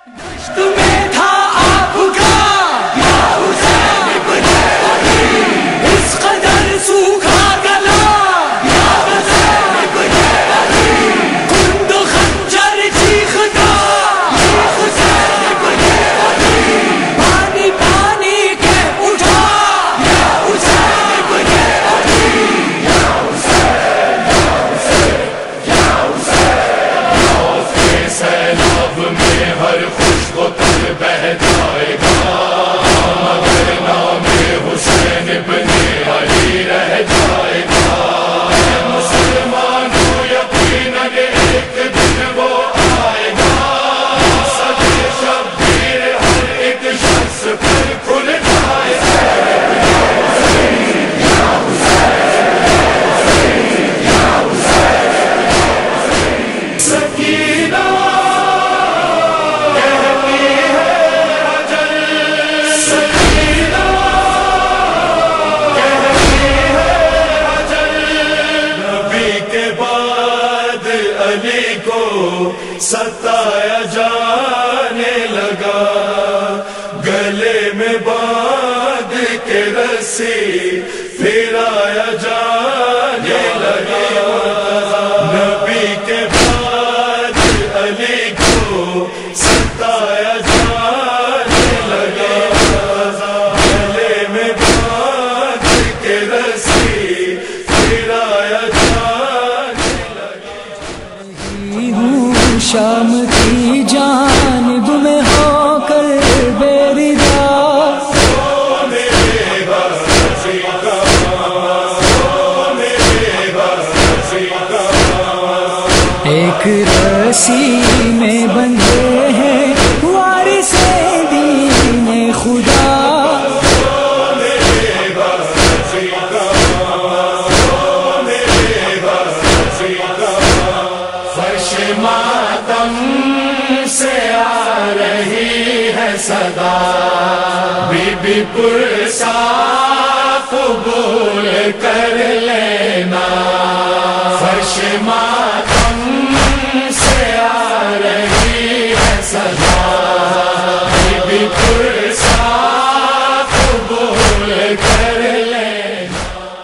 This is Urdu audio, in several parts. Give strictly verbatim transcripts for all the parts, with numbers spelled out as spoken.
تمہیں تھا آپ کا یا حسین ابن علی، اس قدر سوکھا گلا یا حسین ابن علی، کند خنجر چیختا یا حسین ابن علی، پانی پانی کے اٹھا یا حسین ابن علی، یا حسین یا حسین یا حسین، موت کے سیلاب میں ہر خوش کو تر بہ جائے گا، مگر نام حسین ابن علی رہ جائے گا۔ مسلمانوں یقیناً ایک دن وہ آئے گا، صدر شبیر ہر ایک شخص پر کھل جائے گا۔ یا حسین یا حسین، سکینہ علی کو ستایا جانے لگا، گلے میں باندھ کے رسی پھرایا جانے لگا، نبی کے بعد علی کو ستایا جانے لگا، گلے میں باندھ کے رسی پھرایا جانے لگا۔ شام کی جانب میں ہو کر بیردا، ایک رسی میں بندھے ہیں وارث دین خدا، فرش ماتم سے آ رہی ہے صدا، بی بی پرسا قبول کر لینا، فرش ماتم سے آ رہی ہے صدا، بی بی پرسا قبول کر لینا۔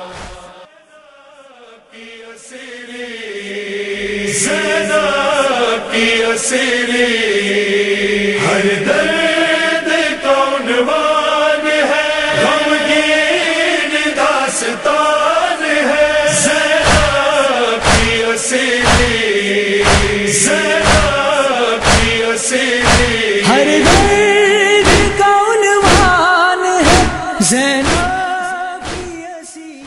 زینب کی اسیری ہر درد کون عنوان ہے، غمگین داستان ہے، زینب کی اسیری، زینب کی اسیری ہر درد کا عنوان ہے، زینب کی اسیری۔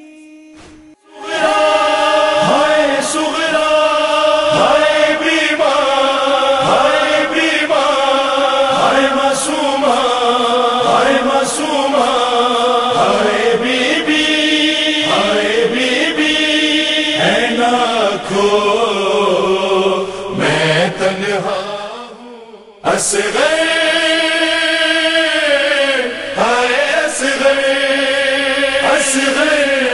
میں تنہا ہوں اصغر، ہائے اصغر، اصغر،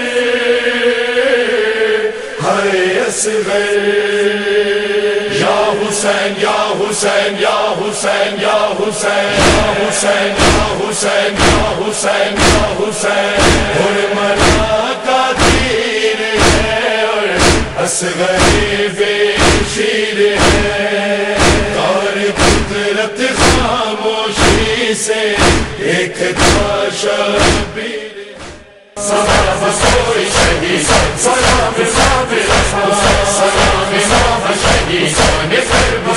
ہائے اصغر، یا حسین یا حسین یا حسین یا حسین یا حسین یا حسین یا حسین یا حسین، حرملا کا تیر ہے اور اصغر بے شیر ہے، اور قدرت خاموشی سے ایک تھا شبیر۔ سلام سوئی شہید، سلام سلام سلام سلام شہید،